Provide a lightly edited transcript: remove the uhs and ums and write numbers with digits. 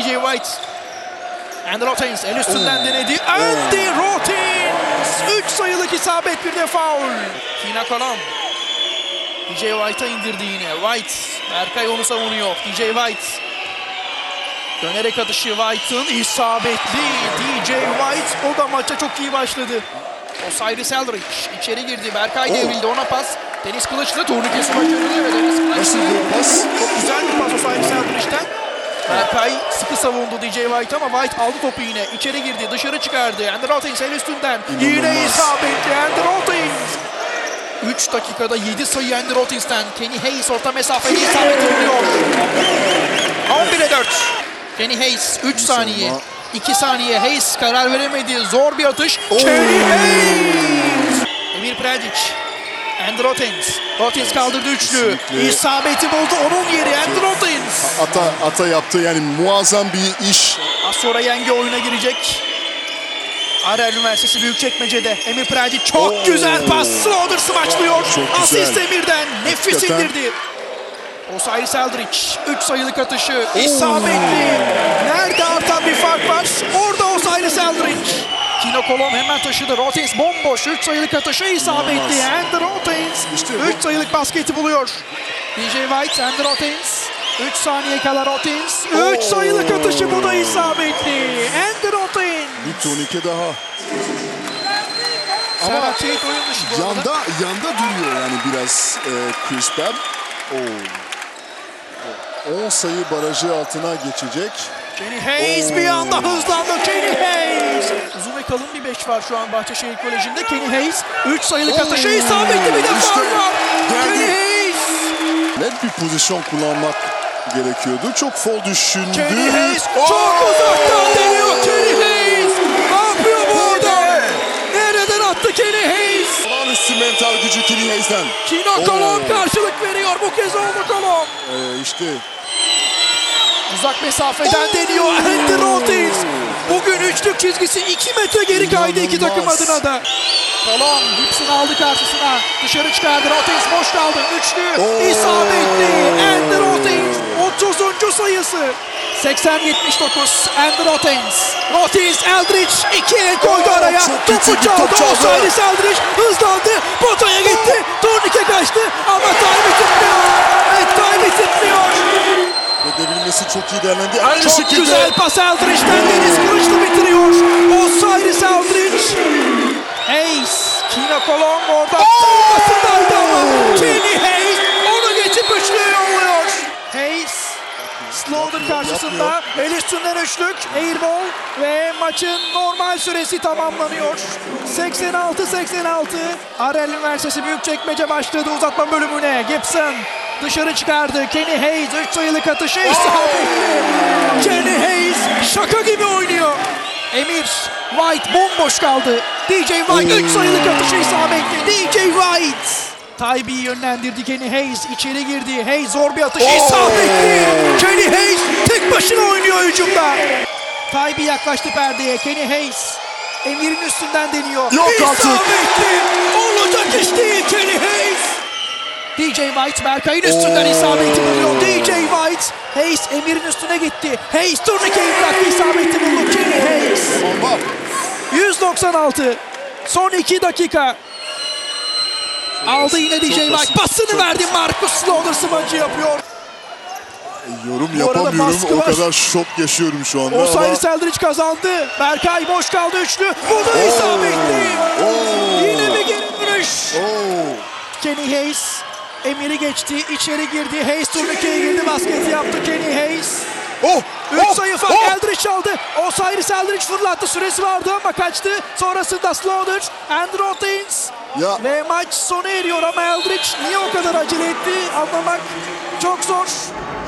DJ White. Andy Rotins el üstünden denedi. Andy Rotins 3 sayılık isabet, bir de faul. Kina Kalam DJ White'a indirdi yine. White, Berkay onu savunuyor. DJ White dönerek atışı, White'ın isabetli. DJ White o da maça çok iyi başladı. Osiris Eldridge içeri girdi. Berkay devrildi, ona pas. Deniz Kılıç'la turnike sumak yönünde ve Deniz Kılıç. Nasıl bir pas? Çok güzel bir pas Osiris Eldridge'den. Berkay sıkı savundu DJ White ama White aldı topu yine. İçeri girdi, dışarı çıkardı. Andy Rotins el üstünden. Yine isabetli Andy Rotins. 3 dakikada 7 sayı Andy Rotins'ten. Kenny Hayes orta mesafeli isabet vuruyor. 11'e 4. Kenny Hayes 3 saniye. 2 saniye. Hayes karar veremedi. Zor bir atış. Kenny Hayes. Emir Predic. Andy Rotins. Rotins kaldırdı üçlü. İsabeti buldu. Onun yeri Andy Rotins. Ata yaptı, yani muazzam bir iş. Az sonra Yenge oyuna girecek. Arel Üniversitesi Büyükçekmece'de. Emir Predic çok güzel pas. Slaughter smaçlıyor. Asist Emir'den. Nefis indirdi. Osiris Eldridge 3 sayılık atışı. İsabetli. Nerede artan bir fark var? Orada Osiris Eldridge. Kino Kolom hemen taşıdı. Rotins bomboş. 3 sayılık atışı isabetli. Andy Rotins 3 sayılık basketi buluyor. DJ White, Andy Rotins. 3 saniye kala Rotins. 3 sayılık atışı, bu da isabetli. Andy Rotins. Bir turnike daha. Serhat Çelik oyun dışı bu arada. Yanda duruyor yani biraz Chris Webb. 10 sayı barajı altına geçecek. Kenny Hayes bir anda hızlandı. Kenny Hayes. Uzun ve kalın bir 5 var şu an Bahçeşehir Koleji'nde. Kenny Hayes 3 sayılık atışı isabetli, bir de faul var. Kenny Hayes. Net bir pozisyon kullanmak gerekiyordu. Çok foul düşündü. Kenny Hayes çok uzaktan deniyor. Kenny Hayes. Ne yapıyor bu orada? Nereden attı Kenny Hayes? Olağanüstü mental gücü Kenny Hayes'den. Kino Kolom karşılık veriyor. Bu kez oldu Kolom. İşte. Uzak mesafeden deniyor Andy Rotins. Bugün üçlük çizgisi 2 metre geri kaydı iki takım adına da. Kolom Gibson aldı karşısına. Dışarı çıkardı. Rotins boş kaldı. Üçlü isabetli. Andy Rotins 30. sayısı. 80-79 Andy Rotins. Rotins Eldridge 2 el koydu araya. Topu çaldı. Osiris Eldridge hızlandı. Potaya gitti. Turnike kaçtı ama time bitirmiyor. Evet, time bitirmiyor. Verebilmesi çok iyi değerlendi. Aynı Çok şekilde. güzel pas Eldridge'den, Deniz Kılıç'la bitiriyor. Osiris Eldridge. Hayes. Kino Kolom orada savunmasındaydı ama Kenny Hayes onu geçip üçlüye yolluyor. Hayes. Slaughter karşısında el üstünden üçlük. Airball ve maçın normal süresi tamamlanıyor. 86-86. Arel Üniversitesi Büyükçekmece başladı uzatma bölümüne. Gibson dışarı çıkardı. Kenny Hayes 3 sayılık atışı isabetli. Kenny Hayes şaka gibi oynuyor. Emir White bomboş kaldı. DJ White 3 sayılık atışı isabetli. DJ White. Tybee yönlendirdi, Kenny Hayes içeri girdi. Hayes zor bir atış isabetli. Kenny Hayes tek başına oynuyor hücumda. Tybee yaklaştı perdeye. Kenny Hayes Emir'in üstünden deniyor. Yok artık. İsabetli. Olacak iş değil Kenny Hayes. DJ White Berkay'ın üstünden isabeti buluyor. DJ White. Hayes Emir'in üstüne gitti. Hayes turnikeyi bıraktı, isabeti buldu. Kenny Hayes. 196. Son 2 dakika. Aldı yine DJ White. Pasını verdi. Marcus Slaughter smacı yapıyor. Yorum yapamıyorum. O kadar şok yaşıyorum şu anda. Osiris Eldridge kazandı. Berkay boş kaldı üçlü. Bu da isabetli. Yine bir geri dönüş. Kenny Hayes Emir'i geçti. İçeri girdi. Hayes turnikeye girdi. Basketi yaptı Kenny Hayes. 3 sayı fark. Eldridge çaldı. Osiris Eldridge fırlattı. Süresi vardı ama kaçtı. Sonrasında Slaughter, Andy Rotins. Ve maç sona eriyor ama Eldridge niye o kadar acele etti anlamak çok zor.